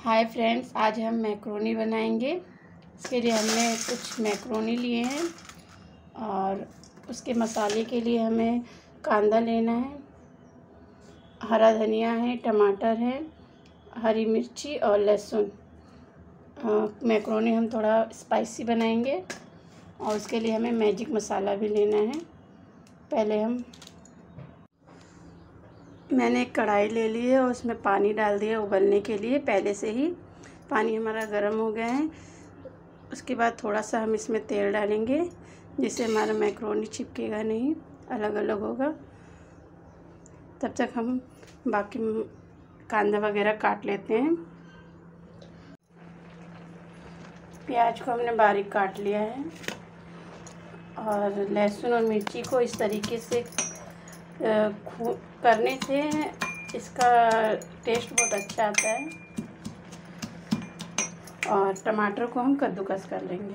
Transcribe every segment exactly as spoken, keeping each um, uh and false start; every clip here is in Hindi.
हाय फ्रेंड्स, आज हम मैक्रोनी बनाएंगे। इसके लिए हमने कुछ मैक्रोनी लिए हैं और उसके मसाले के लिए हमें कांदा लेना है, हरा धनिया है, टमाटर है, हरी मिर्ची और लहसुन। मैक्रोनी हम थोड़ा स्पाइसी बनाएंगे और उसके लिए हमें मैजिक मसाला भी लेना है। पहले हम मैंने एक कढ़ाई ले ली है और उसमें पानी डाल दिया उबलने के लिए। पहले से ही पानी हमारा गर्म हो गया है। उसके बाद थोड़ा सा हम इसमें तेल डालेंगे जिससे हमारा मैक्रोनी चिपकेगा नहीं, अलग अलग होगा। तब तक हम बाकी कांदा वगैरह काट लेते हैं। प्याज को हमने बारीक काट लिया है और लहसुन और मिर्ची को इस तरीके से करने से इसका टेस्ट बहुत अच्छा आता है। और टमाटर को हम कद्दूकस कर लेंगे।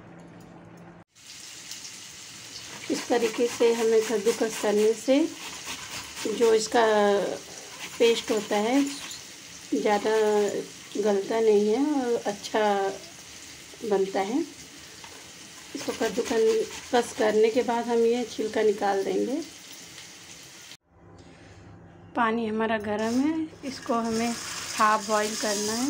इस तरीके से हमें कद्दूकस करने से जो इसका पेस्ट होता है ज़्यादा गलता नहीं है और अच्छा बनता है। इसको कद्दूकस करने के बाद हम ये छिलका निकाल देंगे। पानी हमारा गर्म है, इसको हमें हाफ बॉईल करना है।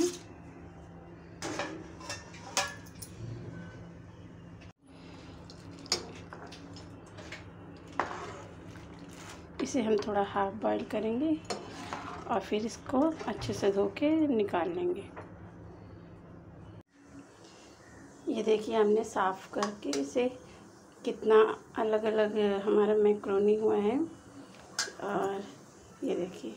इसे हम थोड़ा हाफ बॉईल करेंगे और फिर इसको अच्छे से धो के निकाल लेंगे। ये देखिए हमने साफ़ करके इसे कितना अलग अलग हमारा मैक्रोनी हुआ है। और ये देखिए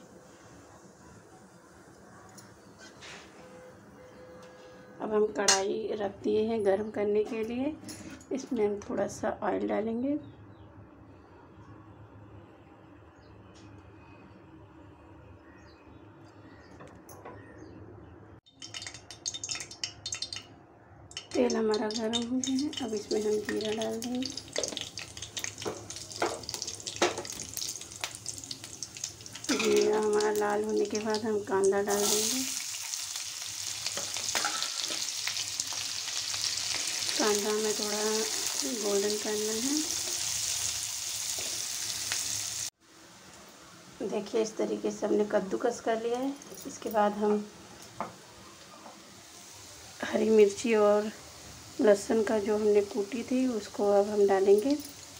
अब हम कढ़ाई रख दिए हैं गरम करने के लिए। इसमें हम थोड़ा सा ऑयल डालेंगे। तेल हमारा गर्म हो गया है। अब इसमें हम जीरा डाल देंगे। जीरा हमारा लाल होने के बाद हम कांदा डाल देंगे। कांदा में थोड़ा गोल्डन करना है। देखिए इस तरीके से हमने कद्दूकस कर लिया है। इसके बाद हम हरी मिर्ची और लहसुन का जो हमने कूटी थी उसको अब हम डालेंगे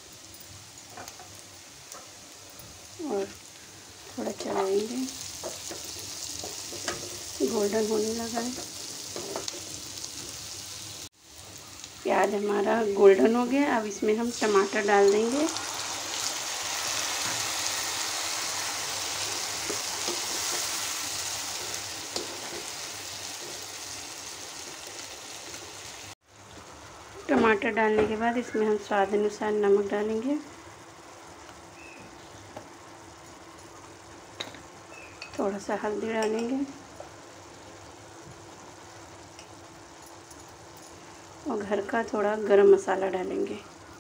और थोड़ा चलाएंगे। गोल्डन होने लगा है। प्याज हमारा गोल्डन हो गया। अब इसमें हम टमाटर डाल देंगे। टमाटर डालने के बाद इसमें हम स्वाद अनुसार नमक डालेंगे। थोड़ा सा हल्दी डालेंगे और घर का थोड़ा गरम मसाला डालेंगे।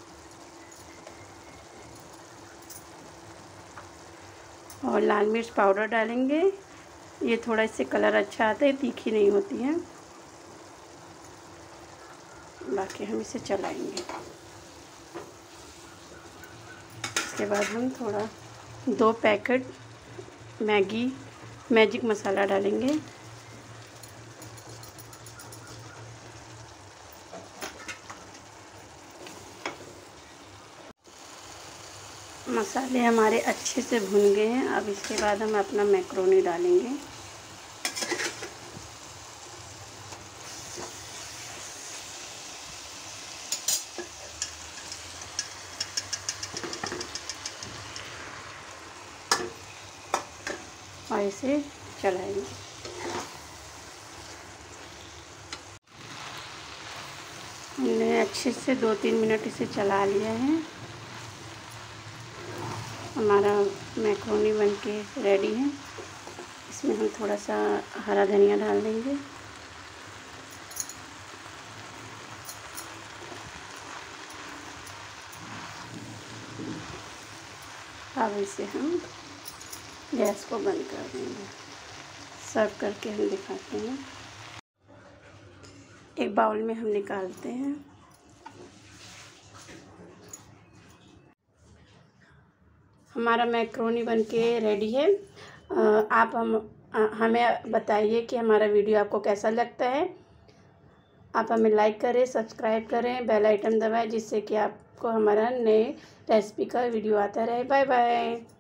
और लाल मिर्च पाउडर डालेंगे। ये थोड़ा इससे कलर अच्छा आता है, तीखी नहीं होती है। बाकी हम इसे चलाएंगे। इसके बाद हम थोड़ा दो पैकेट मैगी मैजिक मसाला डालेंगे। मसाले हमारे अच्छे से भुन गए हैं। अब इसके बाद हम अपना मैक्रोनी डालेंगे। और इसे चलाएंगे। हमने अच्छे से दो तीन मिनट इसे चला लिया है। हमारा मैक्रोनी बनके रेडी है। इसमें हम थोड़ा सा हरा धनिया डाल देंगे। अब इसे हम गैस को बंद कर देंगे। सर्व करके हम दिखाते हैं। एक बाउल में हम निकालते हैं। हमारा मैक्रोनी बनके रेडी है। आप हम हमें बताइए कि हमारा वीडियो आपको कैसा लगता है। आप हमें लाइक करें, सब्सक्राइब करें, बेल आइकन दबाएं, जिससे कि आपको हमारा नए रेसिपी का वीडियो आता रहे। Bye bye.